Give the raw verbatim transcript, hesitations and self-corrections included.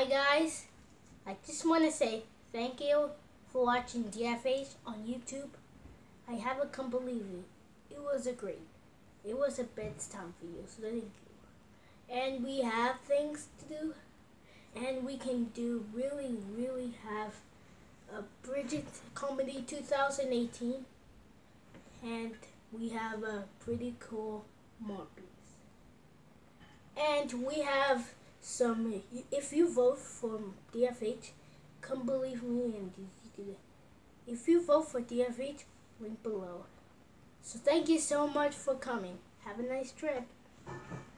Hi guys, I just want to say thank you for watching D F H on YouTube. I haven't come believe it. It was a great. It was a bedtime for you, so thank you. And we have things to do, and we can do really, really have a Bridget Comedy two thousand eighteen, and we have a pretty cool Morbius. And we have some, if you vote for D F H, come believe me, and if you vote for D F H, link below. So thank you so much for coming. Have a nice trip.